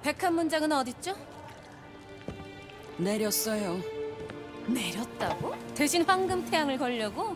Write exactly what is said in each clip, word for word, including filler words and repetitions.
백한 문장은 어딨죠? 내렸어요. 내렸다고? 대신 황금 태양을 걸려고?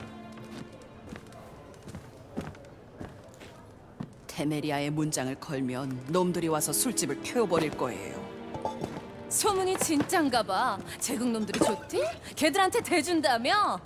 테메리아의 문장을 걸면 놈들이 와서 술집을 태워버릴 거예요. 소문이 진짠가 봐. 제국 놈들이 좋대? 걔들한테 대준다며?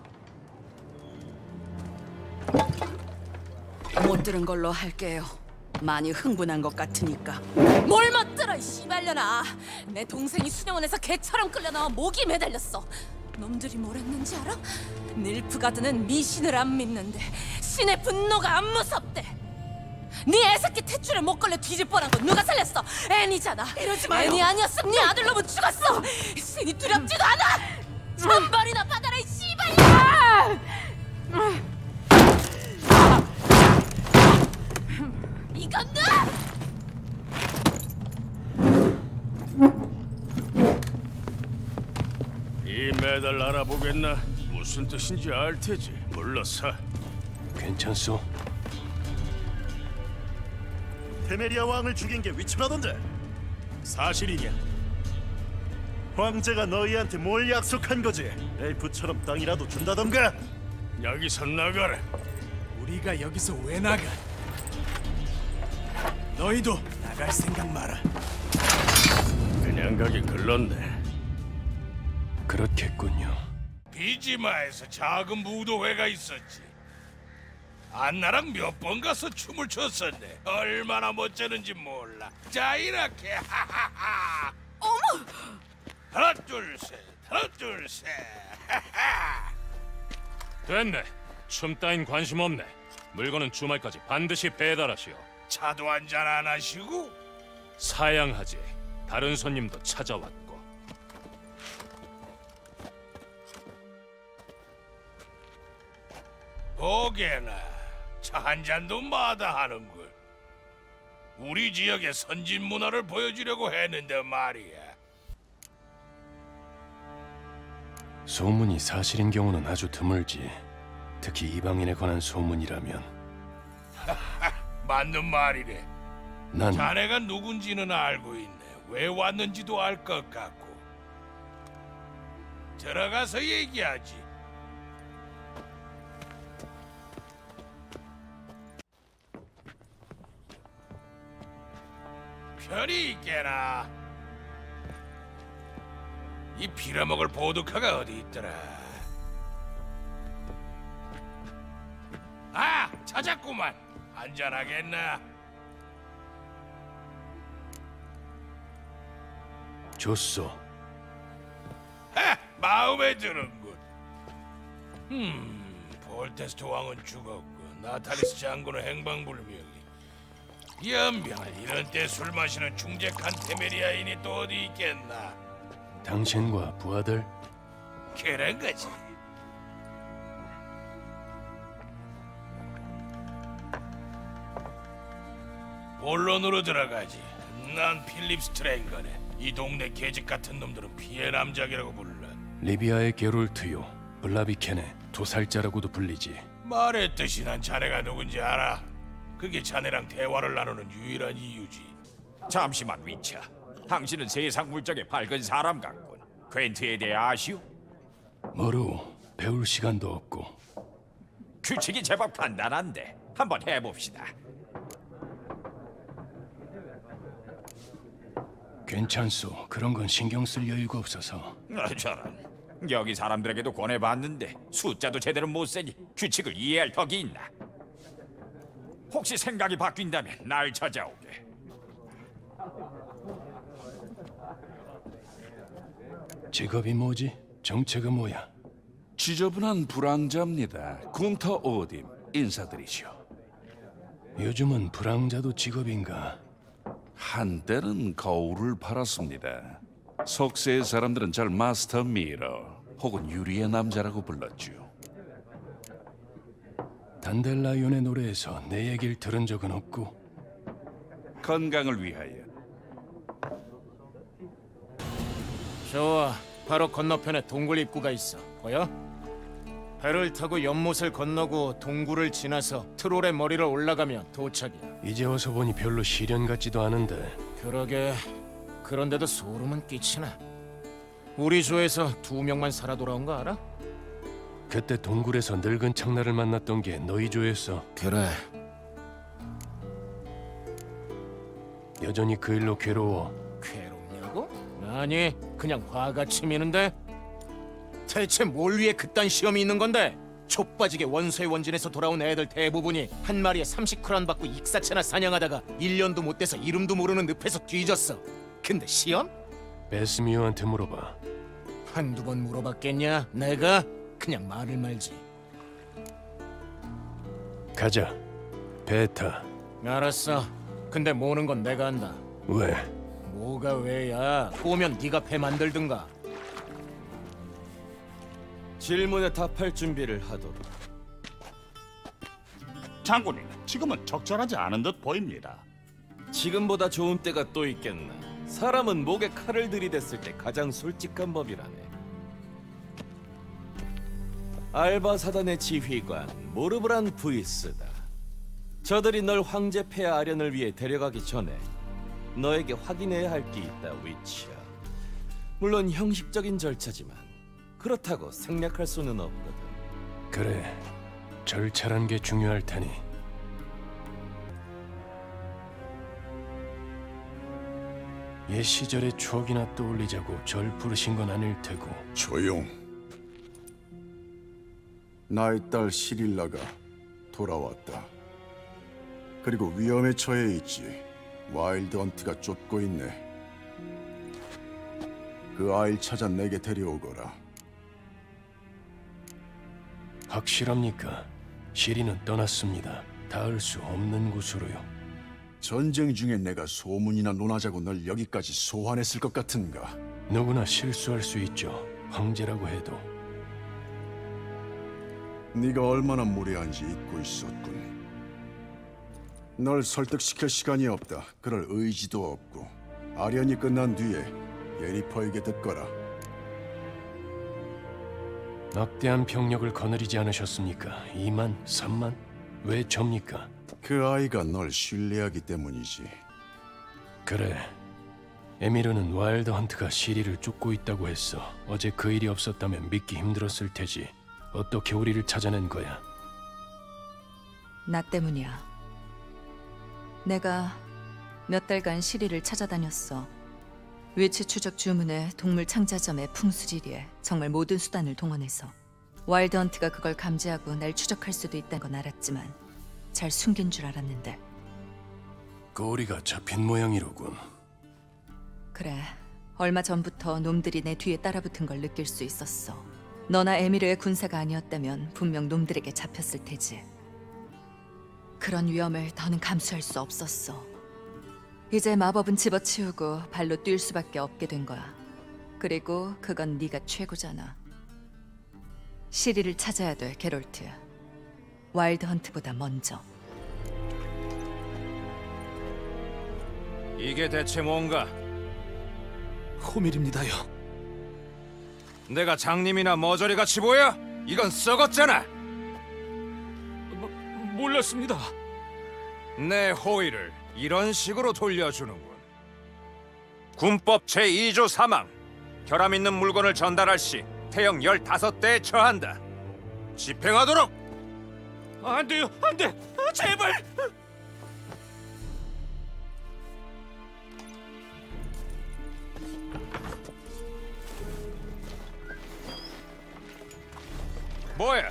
못 들은 걸로 할게요. 많이 흥분한 것 같으니까. 뭘 못 들어, 이 씨발년아. 내 동생이 수녀원에서 개처럼 끌려나와 목이 매달렸어. 놈들이 뭘 했는지 알아? 닐프가드는 미신을 안 믿는데 신의 분노가 안 무섭대. 네 애새끼 태출에 못 걸려 뒤질 뻔한 건 누가 살렸어? 애니잖아. 이러지 마요. 애니 아니었으면 네 아들놈은 죽었어. 신이 두렵지도 않아. 천벌이나 받아라, 이 씨발년아. 이건 너! 이 메달 알아보겠나? 무슨 뜻인지 알 테지. 물러서. 괜찮소? 테메리아 왕을 죽인 게 위치라던데. 사실이냐? 황제가 너희한테 뭘 약속한 거지? 엘프처럼 땅이라도 준다던가? 여기서 나가라. 우리가 여기서 왜 나가? 너희도 나갈 생각 마라. 그냥 가기 글렀네. 그렇겠군요. 비지마에서 작은 무도회가 있었지. 안나랑 몇 번 가서 춤을 췄었네. 얼마나 멋졌는지 몰라. 자, 이렇게 하하하. 어머! 하나 둘 셋, 하나 둘 셋. 하하. 됐네. 춤 따윈 관심 없네. 물건은 주말까지 반드시 배달하시오. 차도 한잔 안 하시고? 사양하지. 다른 손님도 찾아왔고. 보게나 차 한 잔도 마다하는걸. 우리 지역의 선진 문화를 보여주려고 했는데 말이야. 소문이 사실인 경우는 아주 드물지. 특히 이방인에 관한 소문이라면. 맞는 말이래. 난 자네가 누군지는 알고 있네. 왜 왔는지도 알 것 같고. 들어가서 얘기하지. 편히 있게나. 이 빌어먹을 보드카가 어디 있더라. 아, 찾았구만. 한잔하겠나? 줬소. 하, 마음에 드는군. 음, 볼테스트 왕은 죽었고 나탈리스 장군은 행방불명이. 연병을 이런 때 술 마시는 중직한 테메리아인이 또 어디 있겠나? 당신과 부하들? 그런 거지. 본론으로 들어가지. 난 필립 스트레인거네. 이 동네 계집 같은 놈들은 피해 남작이라고 불러. 리비아의 게롤트요. 블라비켄의 도살자라고도 불리지. 말했듯이 난 자네가 누군지 알아. 그게 자네랑 대화를 나누는 유일한 이유지. 잠시만, 위쳐. 당신은 세상 물정에 밝은 사람 같군. 퀸트에 대해 아시오? 모르오. 배울 시간도 없고. 규칙이 제법 간단한데 한번 해봅시다. 괜찮소. 그런 건 신경 쓸 여유가 없어서. 아, 저런. 여기 사람들에게도 권해봤는데 숫자도 제대로 못 세니 규칙을 이해할 턱이 있나? 혹시 생각이 바뀐다면 날 찾아오게. 직업이 뭐지? 정체가 뭐야? 지저분한 불황자입니다. 군터 오딘 인사드리시오. 요즘은 불황자도 직업인가? 한때는 거울을 팔았습니다. 속세의 사람들은 잘 마스터 미러 혹은 유리의 남자라고 불렀죠. 단델라이온의 노래에서 내 얘기를 들은 적은 없고. 건강을 위하여. 좋아, 바로 건너편에 동굴 입구가 있어. 보여? 배를 타고 연못을 건너고 동굴을 지나서 트롤의 머리를 올라가면 도착이야. 이제 와서 보니 별로 시련 같지도 않은데. 그러게. 그런데도 소름은 끼치나. 우리 조에서 두 명만 살아 돌아온 거 알아? 그때 동굴에서 늙은 창나를 만났던 게 너희 조였어. 그래. 여전히 그 일로 괴로워. 괴롭냐고? 아니, 그냥 화가 치미는데. 대체 뭘 위해 그딴 시험이 있는 건데? 족빠지게 원소의 원진에서 돌아온 애들 대부분이 한 마리에 삼십 크란 받고 익사체나 사냥하다가 일 년도 못 돼서 이름도 모르는 늪에서 뒤졌어. 근데 시험? 베스미오한테 물어봐. 한두 번 물어봤겠냐? 내가? 그냥 말을 말지. 가자. 베타. 알았어. 근데 모는 건 내가 한다. 왜? 뭐가 왜야? 꼬면 네가 배 만들든가. 질문에 답할 준비를 하도록. 장군님, 지금은 적절하지 않은 듯 보입니다. 지금보다 좋은 때가 또 있겠나. 사람은 목에 칼을 들이댔을 때 가장 솔직한 법이라네. 알바 사단의 지휘관 모르브란 부이스다. 저들이 널 황제 폐하 아련을 위해 데려가기 전에 너에게 확인해야 할 게 있다, 위치야. 물론 형식적인 절차지만 그렇다고 생략할 수는 없거든. 그래. 절차란 게 중요할 테니. 옛 시절의 추억이나 떠올리자고 절 부르신 건 아닐 테고. 조용. 나의 딸 시릴라가 돌아왔다. 그리고 위험에 처해 있지. 와일드 헌트가 쫓고 있네. 그 아이를 찾아 내게 데려오거라. 확실합니까? 시리는 떠났습니다. 닿을 수 없는 곳으로요. 전쟁 중에 내가 소문이나 논하자고 널 여기까지 소환했을 것 같은가? 누구나 실수할 수 있죠. 황제라고 해도. 네가 얼마나 무례한지 잊고 있었군. 널 설득시킬 시간이 없다. 그럴 의지도 없고. 아련이 끝난 뒤에 예니퍼에게 듣거라. 막대한 병력을 거느리지 않으셨습니까? 이만, 삼만? 왜 접니까? 그 아이가 널 신뢰하기 때문이지. 그래. 에미르는 와일드 헌트가 시리를 쫓고 있다고 했어. 어제 그 일이 없었다면 믿기 힘들었을 테지. 어떻게 우리를 찾아낸 거야? 나 때문이야. 내가 몇 달간 시리를 찾아다녔어. 위치 추적 주문에 동물 창자점에 풍수지리에 정말 모든 수단을 동원해서. 와일드 헌트가 그걸 감지하고 날 추적할 수도 있다는 건 알았지만 잘 숨긴 줄 알았는데. 꼬리가 잡힌 모양이로군. 그래, 얼마 전부터 놈들이 내 뒤에 따라붙은 걸 느낄 수 있었어. 너나 에미르의 군사가 아니었다면 분명 놈들에게 잡혔을 테지. 그런 위험을 더는 감수할 수 없었어. 이제 마법은 집어치우고 발로 뛸 수밖에 없게 된 거야. 그리고 그건 네가 최고잖아. 시리를 찾아야 돼, 게롤트. 와일드 헌트보다 먼저. 이게 대체 뭔가? 호밀입니다요. 내가 장님이나 머저리 같이 보여? 이건 썩었잖아. 모, 몰랐습니다. 내 호의를 이런 식으로 돌려주는군. 군법 제이 조 사망. 결함 있는 물건을 전달할 시 태형 열다섯 대에 처한다. 집행하도록. 안 돼요, 안 돼, 아, 제발. 뭐야?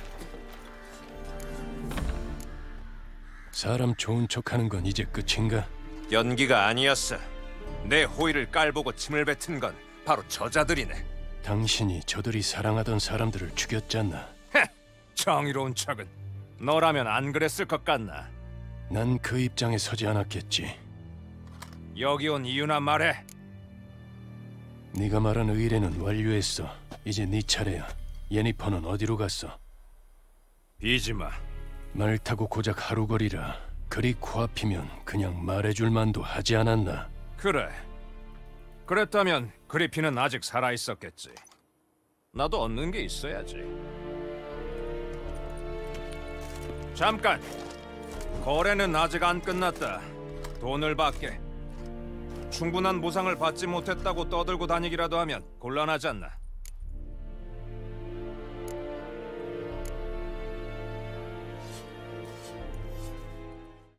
사람 좋은 척하는 건 이제 끝인가? 연기가 아니었어. 내 호의를 깔보고 침을 뱉은 건 바로 저자들이네. 당신이 저들이 사랑하던 사람들을 죽였잖아. 헤, 정의로운 척은. 너라면 안 그랬을 것 같나? 난 그 입장에 서지 않았겠지. 여기 온 이유나 말해. 네가 말한 의뢰는 완료했어. 이제 네 차례야. 예니퍼는 어디로 갔어? 비지마. 말 타고 고작 하루 거리라. 그리 코앞이면 그냥 말해줄 만도 하지 않았나? 그래. 그랬다면 그리핀은 아직 살아있었겠지. 나도 얻는 게 있어야지. 잠깐. 거래는 아직 안 끝났다. 돈을 받게. 충분한 보상을 받지 못했다고 떠들고 다니기라도 하면 곤란하지 않나?